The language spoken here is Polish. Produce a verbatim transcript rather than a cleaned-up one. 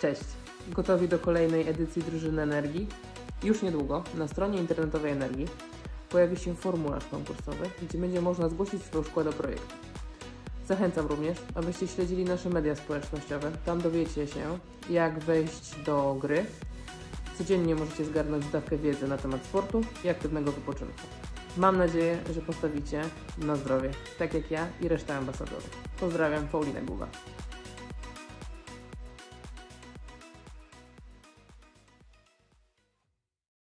Cześć! Gotowi do kolejnej edycji Drużyny Energii? Już niedługo na stronie internetowej Energii pojawi się formularz konkursowy, gdzie będzie można zgłosić swoją szkołę do projektu. Zachęcam również, abyście śledzili nasze media społecznościowe. Tam dowiecie się, jak wejść do gry. Codziennie możecie zgarnąć dawkę wiedzy na temat sportu i aktywnego wypoczynku. Mam nadzieję, że postawicie na zdrowie, tak jak ja i reszta ambasadorów. Pozdrawiam, Paulina Guba.